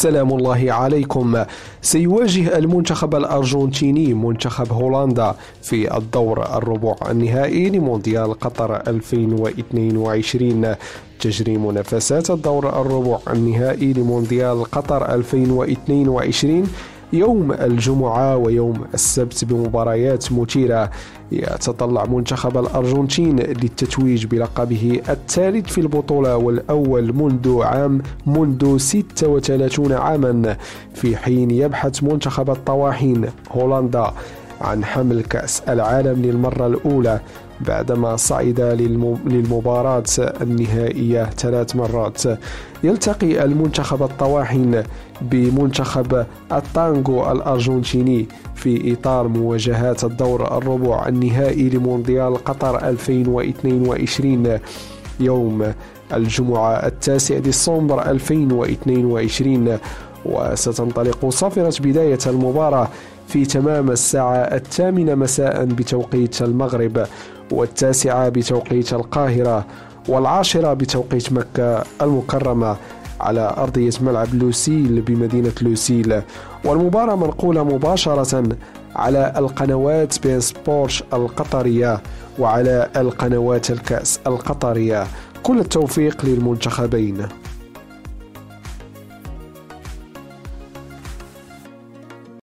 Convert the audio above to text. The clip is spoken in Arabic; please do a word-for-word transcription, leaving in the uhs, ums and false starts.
سلام الله عليكم. سيواجه المنتخب الأرجنتيني منتخب هولندا في الدور الربع النهائي لمونديال قطر ألفين واثنين وعشرين. تجري منافسات الدور الربع النهائي لمونديال قطر ألفين واثنين وعشرين يوم الجمعة ويوم السبت بمباريات مثيرة. يتطلع منتخب الأرجنتين للتتويج بلقبه الثالث في البطولة والأول منذ عام منذ ستة وثلاثين عاما، في حين يبحث منتخب الطواحين هولندا عن حمل كأس العالم للمرة الأولى بعدما صعد للمباراة النهائية ثلاث مرات. يلتقي المنتخب الطواحين بمنتخب التانغو الأرجنتيني في إطار مواجهات الدور الربع النهائي لمونديال قطر ألفين واثنين وعشرين يوم الجمعة التاسع ديسمبر ألفين واثنين وعشرين. وستنطلق صافرة بداية المباراة في تمام الساعة الثامنة مساء بتوقيت المغرب، والتاسعة بتوقيت القاهرة، والعاشرة بتوقيت مكة المكرمة على أرضية ملعب لوسيل بمدينة لوسيل. والمباراة منقولة مباشرة على القنوات بين سبورت القطرية وعلى القنوات الكأس القطرية. كل التوفيق للمنتخبين.